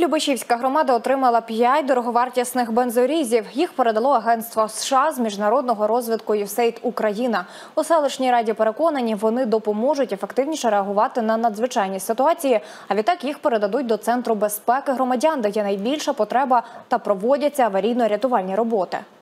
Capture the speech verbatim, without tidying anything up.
Любешівська громада отримала п'ять дороговартісних бензорізів. Їх передало агентство США з міжнародного розвитку ю ес ей ай ді Україна. У селищній раді переконані, вони допоможуть ефективніше реагувати на надзвичайні ситуації, а відтак їх передадуть до Центру безпеки громадян, де є найбільша потреба та проводяться аварійно-рятувальні роботи.